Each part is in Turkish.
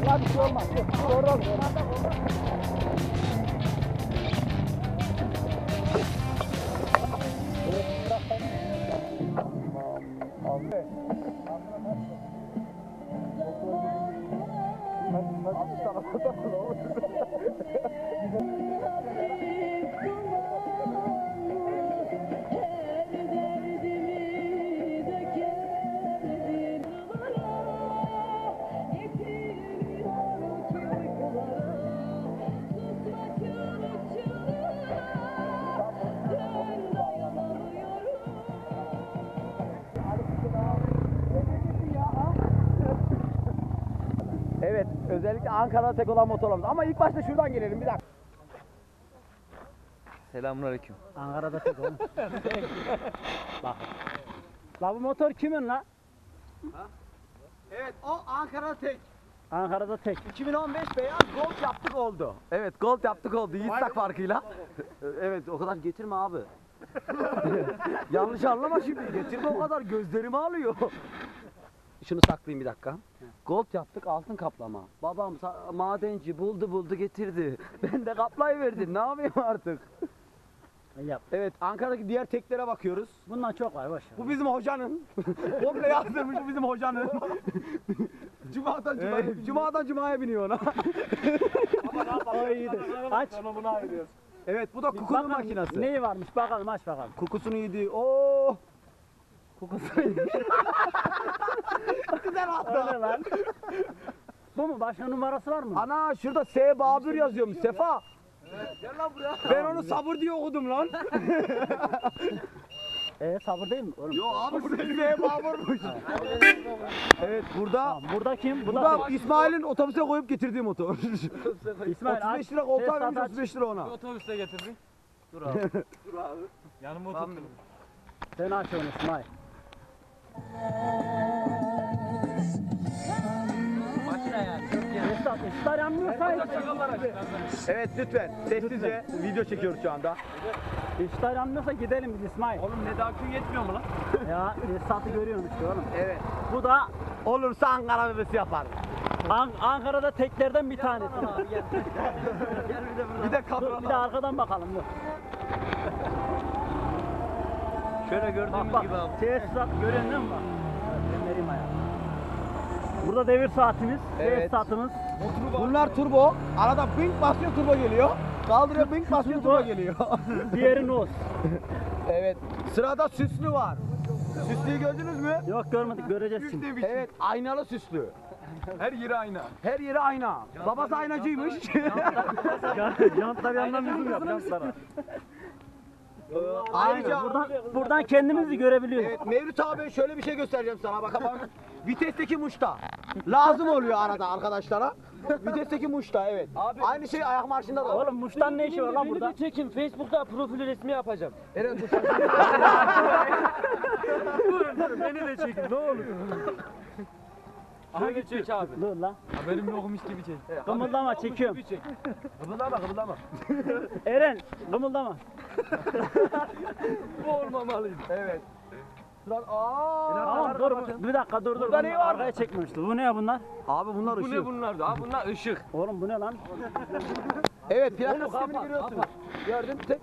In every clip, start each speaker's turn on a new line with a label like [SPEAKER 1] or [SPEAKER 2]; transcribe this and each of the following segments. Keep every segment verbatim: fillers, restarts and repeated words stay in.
[SPEAKER 1] Hadi bir şey olmaz. Oradan Evet, özellikle Ankara'da tek olan motorlarımız. Ama ilk başta şuradan gelelim, bir dakika.
[SPEAKER 2] Selamünaleyküm.
[SPEAKER 1] Ankara'da tek oğlum. Bak. La bu motor kimin la?
[SPEAKER 2] Evet, o Ankara'da tek.
[SPEAKER 1] Ankara'da tek.
[SPEAKER 2] iki bin on beş beyaz gold yaptık oldu. Evet, gold yaptık oldu Yiğitsak farkıyla. Evet, o kadar getirme abi. Yanlış anlama şimdi, getirme o kadar, gözlerimi alıyor. Şunu saklayayım bir dakika. Gold yaptık, altın kaplama. Babam sa- madenci buldu buldu getirdi. Ben de kaplayıverdim, ne yapayım artık?
[SPEAKER 1] Yap.
[SPEAKER 2] Evet, Ankara'daki diğer teklere bakıyoruz.
[SPEAKER 1] Bundan çok var, boş ver.
[SPEAKER 2] Bu bizim hocanın. Komple yazdırmış, bu bizim hocanın. Cuma'dan Cuma'ya,
[SPEAKER 1] Evet.
[SPEAKER 2] Cuma'dan Cuma'ya biniyor ona.
[SPEAKER 1] O iyidir. Aç.
[SPEAKER 2] Evet, bu da kukunun
[SPEAKER 1] Bakalım
[SPEAKER 2] makinesi.
[SPEAKER 1] neyi varmış bakalım, aç bakalım.
[SPEAKER 2] Kokusunu yedi. Oo. Kokusunu yedi. Güzel
[SPEAKER 1] Öyle
[SPEAKER 2] hatta.
[SPEAKER 1] lan. Bu mu? Başka numarası var mı?
[SPEAKER 2] Ana şurada S Babür yazıyormuş Sefa. Gel lan buraya. Ben onu sabır diye okudum lan.
[SPEAKER 1] Ee sabır değil mi? Oğlum.
[SPEAKER 2] Yo abi burada S Babür'müş. Evet burada
[SPEAKER 1] Tamam, burada kim?
[SPEAKER 2] bu
[SPEAKER 1] Bu
[SPEAKER 2] da
[SPEAKER 1] da
[SPEAKER 2] İsmail'in otobüse koyup getirdiği motor.
[SPEAKER 1] İsmail
[SPEAKER 2] otuz beş
[SPEAKER 1] aç.
[SPEAKER 2] lira koltuğa
[SPEAKER 1] Tesisat
[SPEAKER 2] vermiş,
[SPEAKER 1] aç.
[SPEAKER 2] otuz beş lira ona.
[SPEAKER 3] Otobüste getirdin. Dur abi. Dur abi. Yanıma oturttum.
[SPEAKER 1] Sen aç onu İsmail.
[SPEAKER 3] Makine ya. Çok iyi.
[SPEAKER 1] Tesisat ışıklar yanmıyorsa
[SPEAKER 2] Evet lütfen sessizce video çekiyoruz şu anda.
[SPEAKER 1] ışıklar yanmıyorsa gidelim biz İsmail.
[SPEAKER 3] Oğlum ne daha gün yetmiyor mu lan?
[SPEAKER 1] Ya tesisatı görüyorsun işte oğlum.
[SPEAKER 2] Evet.
[SPEAKER 1] Bu da
[SPEAKER 2] Olursa Ankara bebesi yapar.
[SPEAKER 1] An- Ankara'da teklerden bir tanesi.
[SPEAKER 2] Bir de
[SPEAKER 1] Dur,
[SPEAKER 2] kadro.
[SPEAKER 1] bir de arkadan bakalım. Dur.
[SPEAKER 3] Şöyle
[SPEAKER 1] Bak
[SPEAKER 3] gördüğümüz
[SPEAKER 1] bak
[SPEAKER 3] gibi abi.
[SPEAKER 1] tesisat görüyorsun değil mi bak? Ben vereyim ayağı. Burada devir saatimiz,
[SPEAKER 2] Evet.
[SPEAKER 1] tesisatımız.
[SPEAKER 2] Bunlar turbo. Arada bink basıyor turbo geliyor. Kaldırıyor bink basıyor turbo geliyor.
[SPEAKER 1] Diğeri nos.
[SPEAKER 2] Evet. Sırada süslü var. Süslüyü gördünüz mü?
[SPEAKER 1] Yok görmedik, göreceğiz şimdi.
[SPEAKER 2] Evet aynalı süslü.
[SPEAKER 3] Her yeri ayna.
[SPEAKER 2] Her yeri ayna. Babası aynacıymış.
[SPEAKER 1] Jantlar yandan bizim yap, jantlara.
[SPEAKER 2] Ayrıca
[SPEAKER 1] Buradan, buradan kendimizi görebiliyoruz.
[SPEAKER 2] evet, Mevlüt abi şöyle bir şey göstereceğim sana bak bak. Vitesteki muşta. Lazım oluyor arada arkadaşlara. Vitesteki muşta evet.
[SPEAKER 3] Abi-
[SPEAKER 2] Aynı şey ayak marşında da var.
[SPEAKER 1] Oğlum Muş'tan ne işi var lan burada?
[SPEAKER 3] çekin. Facebook'ta profil resmi yapacağım.
[SPEAKER 2] Eren dur.
[SPEAKER 3] Durun durun beni de çekin ne olur. Şöyle çek abi.
[SPEAKER 1] Dur lan.
[SPEAKER 3] Haberim yokmuş gibi çek.
[SPEAKER 1] Kımıldama, çekiyorum.
[SPEAKER 3] Gibi çek.
[SPEAKER 2] Kıpırdama kıpırdama.
[SPEAKER 1] Eren, kımıldama.
[SPEAKER 3] Bu olmamalıydı.
[SPEAKER 2] Evet. Sıra aa.
[SPEAKER 1] Tamam dur, bir dakika dur dur.
[SPEAKER 2] Burada ne
[SPEAKER 1] Bunlar
[SPEAKER 2] var?
[SPEAKER 1] Arkaya çekmemişti. Bu ne ya bunlar?
[SPEAKER 2] Abi bunlar
[SPEAKER 3] Bu
[SPEAKER 2] ışık.
[SPEAKER 3] ne bunlar da? Abi bunlar ışık.
[SPEAKER 1] Oğlum bu ne lan?
[SPEAKER 2] Evet plaka
[SPEAKER 3] Onu
[SPEAKER 2] sistemini
[SPEAKER 3] kapat,
[SPEAKER 2] görüyorsun.
[SPEAKER 3] kapat.
[SPEAKER 2] Gördün tek.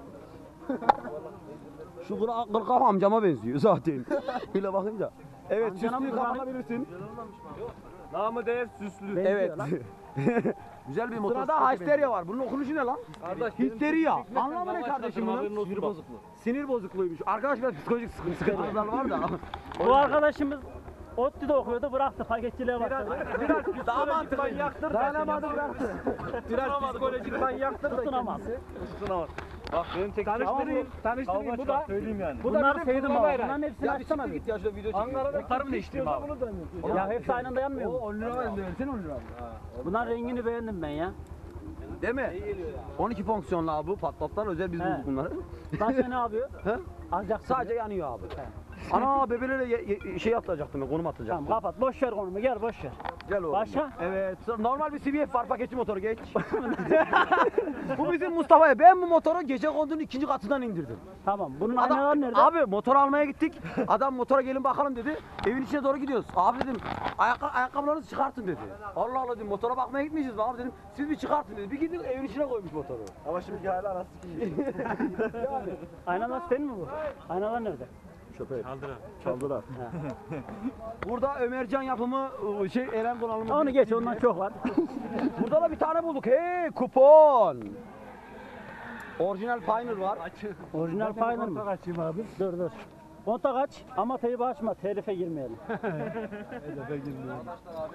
[SPEAKER 2] Şu kırk kırk amcama benziyor zaten. Böyle bakınca. Evet
[SPEAKER 1] Amcana
[SPEAKER 2] süslüyü
[SPEAKER 1] mı kurbanı?
[SPEAKER 2] kapatabilirsin.
[SPEAKER 3] Namı değer süslü.
[SPEAKER 1] Benziyor
[SPEAKER 2] Evet.
[SPEAKER 1] lan.
[SPEAKER 2] Güzel bir motor. Sırada Hysteria var. Bunun okunuşu ne lan?
[SPEAKER 3] Kardeş,
[SPEAKER 2] Histeria.
[SPEAKER 3] benim
[SPEAKER 2] Anlamı ne
[SPEAKER 3] Vallahi
[SPEAKER 2] kardeşim
[SPEAKER 3] haberin
[SPEAKER 2] bunun?
[SPEAKER 3] olsun bak.
[SPEAKER 2] Sinir bozukluğuymuş. Arkadaş biraz psikolojik sıkıntı- sıkıntılar var da.
[SPEAKER 1] Bu arkadaşımız ODTÜ'de okuyordu, bıraktı, paketçiliğe başladı.
[SPEAKER 3] Biraz psikolojik manyaktır.
[SPEAKER 2] Dayanamadı bıraktı.
[SPEAKER 3] Biraz psikolojik manyaktır da
[SPEAKER 1] Tutunamaz.
[SPEAKER 3] tutunamaz. Bak benim tek
[SPEAKER 2] Tanıştırayım. Tanıştırayım. Bu da.
[SPEAKER 3] söyleyeyim yani.
[SPEAKER 2] Bu da
[SPEAKER 1] Bunları
[SPEAKER 2] bizim
[SPEAKER 1] sevdim
[SPEAKER 2] kurban
[SPEAKER 1] abi.
[SPEAKER 2] bayrağı.
[SPEAKER 1] Bunların hepsini
[SPEAKER 2] Ya bir
[SPEAKER 1] açsana
[SPEAKER 2] siktir
[SPEAKER 1] bir.
[SPEAKER 2] git ya şurada video çekiyor.
[SPEAKER 3] Ankara'da muhtarı mı değiştireyim abi?
[SPEAKER 1] Ya hepsi aynı anda yanmıyor mu?
[SPEAKER 2] on lira var versene on lira.
[SPEAKER 1] Bunların rengini beğendim ben ya.
[SPEAKER 2] Değil mi? on iki fonksiyonlu abi bu patlatlar özel biz
[SPEAKER 1] He.
[SPEAKER 2] bulduk bunları.
[SPEAKER 1] Başka ne yapıyor?
[SPEAKER 2] He?
[SPEAKER 1] Alacak
[SPEAKER 2] Sadece yanıyor abi. Ana bebelere ye- ye- şey atacaktım ben, konum atacaktım.
[SPEAKER 1] Tamam kapat. Boş ver konumu. Gel boş ver.
[SPEAKER 2] Gel oğlum.
[SPEAKER 1] Başla.
[SPEAKER 2] Evet. Normal bir C V F var, paketçi motoru geç. Bu bizim Mustafa'ya. Ben bu motoru gece kondunun ikinci katından indirdim.
[SPEAKER 1] Tamam. Bunun
[SPEAKER 2] Adam-
[SPEAKER 1] aynaları nerede?
[SPEAKER 2] Abi motor almaya gittik. Adam motora gelin bakalım dedi. Evin içine doğru gidiyoruz. Abi dedim "Ayakka ayakkabılarınızı çıkartın" dedi. Allah Allah dedim, motora bakmaya gitmeyeceğiz mi abi dedim. Siz bir çıkartın dedi. Bir gidin evin içine koymuş motoru.
[SPEAKER 3] Ama şimdi hala arası ki.
[SPEAKER 1] Aynalar senin mi bu? Aynalar nerede?
[SPEAKER 3] Köpek. Kaldıra.
[SPEAKER 2] Çaldılar. Burada Ömercan yapımı ıı, şey Eren donanımı.
[SPEAKER 1] Onu geç. Ondan çok var.
[SPEAKER 2] Burada da bir tane bulduk. Hey kupon. Orijinal Pioneer var.
[SPEAKER 1] Orijinal Pioneer mı?
[SPEAKER 3] Kontak açayım abi.
[SPEAKER 1] Dur dur. Kontak aç ama teybi açma. Telife girmeyelim.
[SPEAKER 3] Hedefe girmiyorum.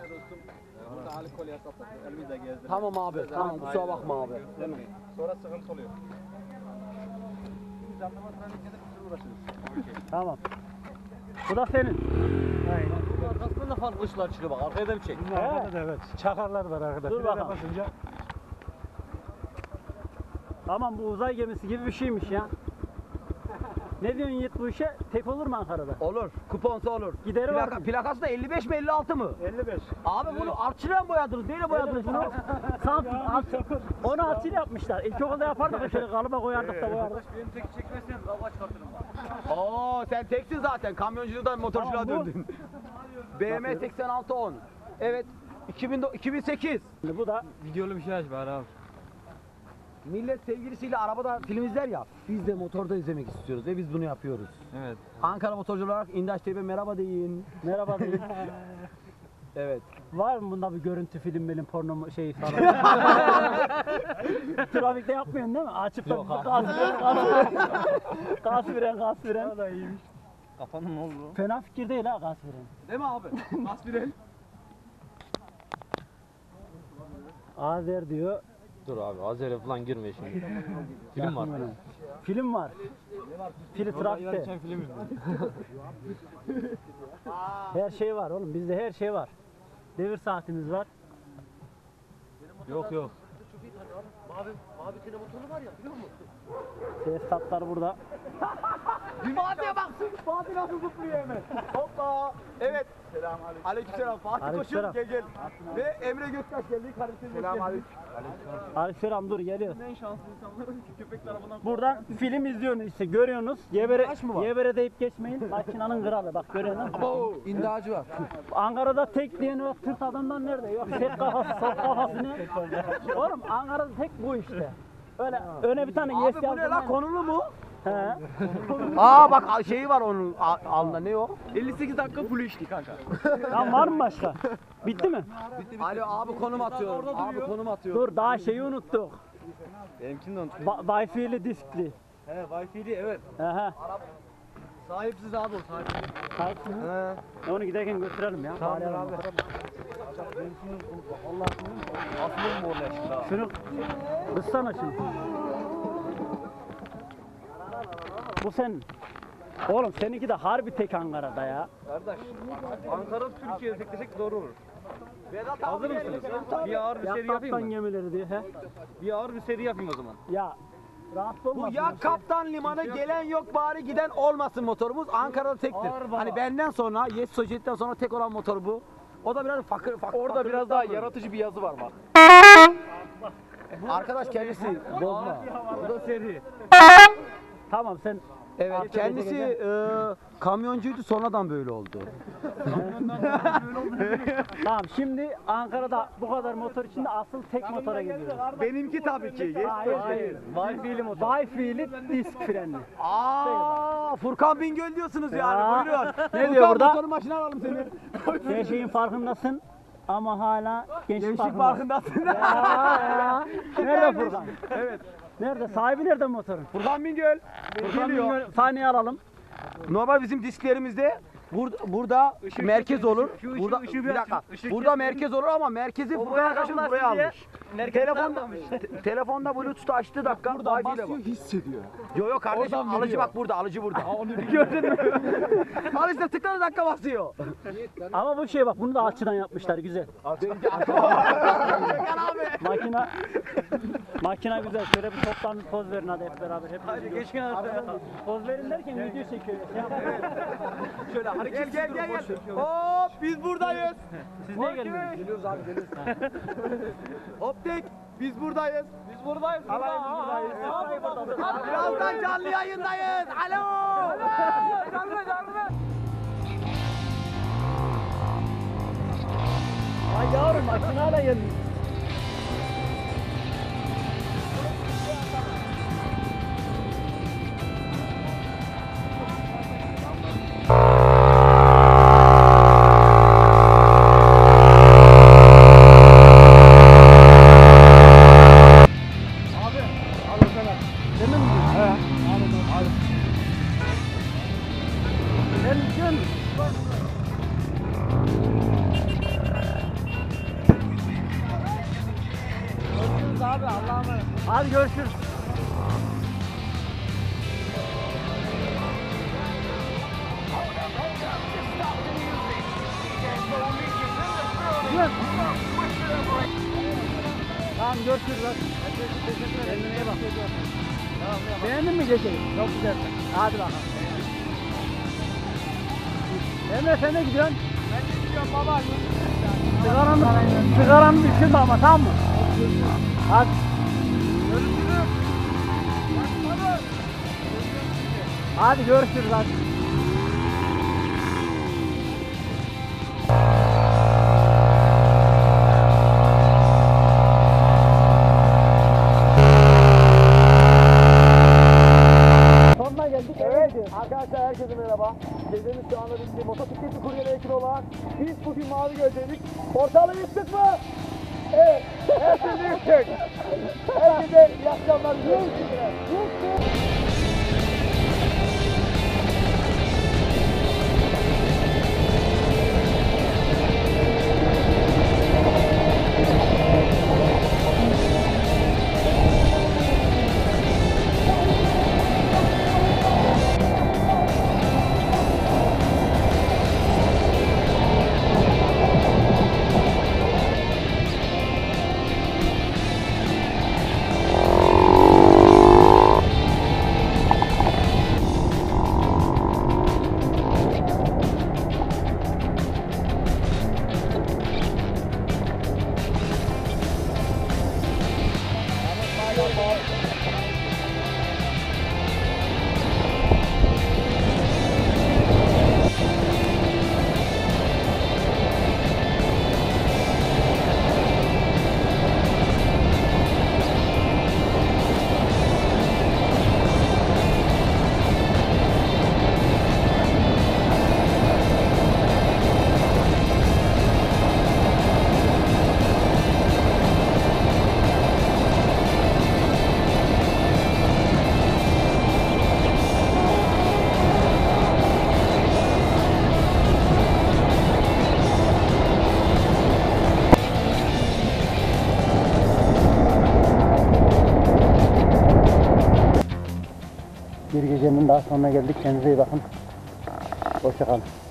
[SPEAKER 2] Tamam abi. Tamam kusura bakma abi.
[SPEAKER 3] Sonra sıkıntı oluyor.
[SPEAKER 1] Tamam. Bu da senin.
[SPEAKER 3] Arkasında da farklı ışıklar çıkıyor bak. Arkaya da bir çek.
[SPEAKER 1] He.
[SPEAKER 3] da evet. Çakarlar var arkada.
[SPEAKER 1] Dur
[SPEAKER 3] Frene
[SPEAKER 1] bakalım.
[SPEAKER 3] basınca.
[SPEAKER 1] Tamam bu uzay gemisi gibi bir şeymiş ya. Ne diyorsun Yiğit bu işe? Tek olur mu Ankara'da?
[SPEAKER 2] Olur. Kuponsa olur.
[SPEAKER 1] Gideri var
[SPEAKER 2] Plaka,
[SPEAKER 1] mı?
[SPEAKER 2] plakası da elli beş mi elli altı mı?
[SPEAKER 3] elli beş.
[SPEAKER 2] Abi bunu artçıyla mı boyadınız? Neyle boyadınız bunu?
[SPEAKER 1] Sağ alt, onu alçıyla yapmışlar. İlkokulda yapardık şöyle kalıba koyardık da koyardık.
[SPEAKER 3] Benim teki çekmezsen kavga çıkartırım bak.
[SPEAKER 2] Oo sen teksin zaten. Kamyonculuktan motorculuğa
[SPEAKER 1] Tamam, bu-
[SPEAKER 2] döndün. B M seksen altı on. Evet. iki bin, iki bin sekiz.
[SPEAKER 1] Şimdi bu da
[SPEAKER 3] Videolu bir şey aç bari abi.
[SPEAKER 2] Millet sevgilisiyle arabada film izler ya. Biz de motorda izlemek istiyoruz ve biz bunu yapıyoruz.
[SPEAKER 3] Evet.
[SPEAKER 2] Ankara motorcu olarak İndaş T V merhaba deyin.
[SPEAKER 1] merhaba diyeyim.
[SPEAKER 2] Evet.
[SPEAKER 1] Var mı bunda bir görüntü film benim porno mu- şey falan? Trafikte yapmıyorsun değil mi? Açıp da gaz fren, gaz fren. Gaz fren, gaz fren.
[SPEAKER 3] O da iyiymiş. Kafanın ne oldu?
[SPEAKER 1] Fena fikir değil ha gaz fren.
[SPEAKER 2] Değil mi abi? Aspirin.
[SPEAKER 1] Azer diyor.
[SPEAKER 4] Dur abi Azer'e falan girme şimdi. Film var.
[SPEAKER 1] Film var. Fili trafikte.
[SPEAKER 3] film izledim.
[SPEAKER 1] Her şey var oğlum. Bizde her şey var. Devir saatimiz var.
[SPEAKER 3] Yok yok.
[SPEAKER 1] Tesisatlar burada.
[SPEAKER 2] Fatih'e baksın. Fatih nasıl zıplıyor hemen. Hoppa. Evet.
[SPEAKER 3] Selam aleyküm.
[SPEAKER 2] Aleykümselam. Fatih
[SPEAKER 1] Aleykümselam.
[SPEAKER 2] Koçum gel gel. Ve Emre Göktaş geldi. Kardeşim Selam aleyküm.
[SPEAKER 1] Aleyhisselam dur geliyor.
[SPEAKER 3] En şanslı insanlar köpek tarafından.
[SPEAKER 1] Buradan film izliyorsunuz işte görüyorsunuz. Yevere,
[SPEAKER 2] Taş mı var?
[SPEAKER 1] Yevere deyip geçmeyin. Makinanın kralı bak görüyorsunuz.
[SPEAKER 2] İndacı var.
[SPEAKER 1] Ankara'da tek diyen yok. Tırt adamdan nerede? Yok tek kafası, sol kafası ne? Oğlum Ankara'da tek bu işte. Öyle öne bir tane yes
[SPEAKER 2] Abi bu ne
[SPEAKER 1] yazdım
[SPEAKER 2] lan,
[SPEAKER 1] ben.
[SPEAKER 2] konulu mu?
[SPEAKER 1] He.
[SPEAKER 2] Aa bak şeyi var onun a- alnında, ne o?
[SPEAKER 3] elli sekiz dakika full içti kanka.
[SPEAKER 1] Lan var mı başka? Bitti mi?
[SPEAKER 2] Alo abi konum atıyorum. Abi konum atıyorum.
[SPEAKER 1] Dur daha şeyi unuttuk.
[SPEAKER 3] Benimkini de unuttum.
[SPEAKER 1] Ba- Wi-Fi'li diskli.
[SPEAKER 3] He Wi-Fi'li evet.
[SPEAKER 1] Aha.
[SPEAKER 3] Sahipsiz abi o sahipsiz.
[SPEAKER 1] Kalsın mı? Onu giderken götürelim ya.
[SPEAKER 3] Tamam
[SPEAKER 1] Bari
[SPEAKER 3] abi.
[SPEAKER 1] alalım.
[SPEAKER 3] Aslında mı oraya şimdi abi?
[SPEAKER 1] Şunu kıssana şunu. Bu senin. Oğlum seninki de harbi tek Ankara'da ya.
[SPEAKER 3] Kardeş, Ankara Türkiye'de tek desek doğru olur.
[SPEAKER 2] Vedat
[SPEAKER 3] Hazır mısınız? Bir ağır bir
[SPEAKER 1] Ya
[SPEAKER 3] seri
[SPEAKER 1] kaptan
[SPEAKER 3] yapayım mı?
[SPEAKER 1] gemileri diye. He?
[SPEAKER 3] Bir ağır bir seri yapayım o zaman.
[SPEAKER 1] Ya rahatsız
[SPEAKER 2] Bu
[SPEAKER 1] olmasın.
[SPEAKER 2] ya kaptan limanı gelen yok bari giden olmasın motorumuz. Ankara'da tektir.
[SPEAKER 3] Ağır baba.
[SPEAKER 2] Hani benden sonra Yes Society'den sonra tek olan motor bu. O da biraz fakir fakir.
[SPEAKER 3] Orada biraz daha yaratıcı bir yazı var bak.
[SPEAKER 2] Arkadaş kendisi bozma.
[SPEAKER 3] Bu da seri.
[SPEAKER 1] Tamam sen
[SPEAKER 2] Evet kendisi e, kamyoncuydu, sonradan böyle oldu.
[SPEAKER 1] tamam şimdi Ankara'da bu kadar motor içinde asıl tek motora gidiyoruz.
[SPEAKER 2] Benimki tabii ki. Yes
[SPEAKER 1] Hayır
[SPEAKER 2] Society.
[SPEAKER 1] hayır. Wi-Fi'li motor. Wi-Fi'li disk frenli.
[SPEAKER 2] Aa, Furkan Bingöl diyorsunuz yani.
[SPEAKER 1] Ya.
[SPEAKER 2] Buyurun.
[SPEAKER 1] Ne
[SPEAKER 2] Furkan,
[SPEAKER 1] diyor burada?
[SPEAKER 2] motorun başına alalım seni.
[SPEAKER 1] Her şeyin farkındasın ama hala gençlik,
[SPEAKER 2] Gençlik
[SPEAKER 1] farkındasın.
[SPEAKER 2] farkındasın.
[SPEAKER 1] Ya, ya. Nerede Furkan?
[SPEAKER 2] Evet.
[SPEAKER 1] Nerede? Sahibi nerede motorun?
[SPEAKER 2] Furkan Bingöl.
[SPEAKER 1] Furkan
[SPEAKER 2] Geliyor.
[SPEAKER 1] Bingöl, sahneye alalım.
[SPEAKER 2] Normal bizim disklerimizde Burada, burada
[SPEAKER 3] Işığı-
[SPEAKER 2] merkez
[SPEAKER 3] ışığı-
[SPEAKER 2] olur.
[SPEAKER 3] şu ışığı-
[SPEAKER 2] burada
[SPEAKER 3] ışığı bir
[SPEAKER 2] bir dakika.
[SPEAKER 3] açın, ışığı
[SPEAKER 2] Burada
[SPEAKER 3] kesmeyin.
[SPEAKER 2] merkez olur ama merkezi
[SPEAKER 3] O
[SPEAKER 2] Furkan
[SPEAKER 3] buraya
[SPEAKER 2] arkadaşım
[SPEAKER 3] kalmaz
[SPEAKER 2] buraya
[SPEAKER 3] diye
[SPEAKER 2] almış.
[SPEAKER 3] merkezden
[SPEAKER 2] Telefonda
[SPEAKER 3] almış.
[SPEAKER 2] te- telefonda Bluetooth açtı dakika.
[SPEAKER 5] Buradan
[SPEAKER 2] Wi-Fi ile
[SPEAKER 5] basıyor
[SPEAKER 2] bak.
[SPEAKER 5] hissediyor.
[SPEAKER 2] Yo yo kardeşim
[SPEAKER 5] Oradan
[SPEAKER 2] alıcı
[SPEAKER 5] biliyor.
[SPEAKER 2] bak burada alıcı burada.
[SPEAKER 5] Onu
[SPEAKER 2] Gördün mü? Al işte tıkladı dakika basıyor.
[SPEAKER 1] Ama bu şey bak bunu da alçıdan yapmışlar güzel. Makina Makina güzel. Şöyle bir toptan bir poz verin hadi hep beraber. Hep
[SPEAKER 3] Hadi geç gel artık.
[SPEAKER 1] poz verin derken video çekiyor. Şey yapmayın.
[SPEAKER 3] Şöyle
[SPEAKER 2] Gel
[SPEAKER 3] hareketsiz
[SPEAKER 2] gel
[SPEAKER 3] durun,
[SPEAKER 2] gel
[SPEAKER 3] boş
[SPEAKER 2] gel.
[SPEAKER 3] ver.
[SPEAKER 2] Hop biz buradayız.
[SPEAKER 1] Siz niye gelmiyorsunuz?
[SPEAKER 5] Geliyoruz abi geliyoruz.
[SPEAKER 2] Optik biz buradayız.
[SPEAKER 5] Biz buradayız.
[SPEAKER 2] Alayım biz buradayız.
[SPEAKER 1] Abi burada.
[SPEAKER 2] Birazdan canlı yayındayız. Alo.
[SPEAKER 5] Canlı canlı.
[SPEAKER 1] Ay yavrum makinayla gelmiş. Demin mi? He. Abi abi. Gel gel. Görüşürüz abi Allah'a emanet. Hadi görüşürüz. Gel. Tamam görüşürüz hadi. Kendine iyi bak. Beğendin mi geceyi? Çok güzel. Hadi bakalım. Emre sen ne gidiyorsun?
[SPEAKER 5] Ben de gidiyorum baba.
[SPEAKER 1] Sigaranı, sigaranı düşürme ama tamam mı? Hadi.
[SPEAKER 5] Görüşürüz.
[SPEAKER 1] Hadi görüşürüz hadi. Sonuna geldik.
[SPEAKER 2] Evet arkadaşlar herkese merhaba. Gecenin şu anda biz bir motosikletli kuryeler ekibi olarak biz bugün Mavi Göl'deydik. Portalı yıktık mı? Evet. Herkese yıktık. Herkese iyi akşamlar diliyorum. Yıktık. Bir gecenin daha sonuna geldik. Kendinize iyi bakın. Hoşça kalın.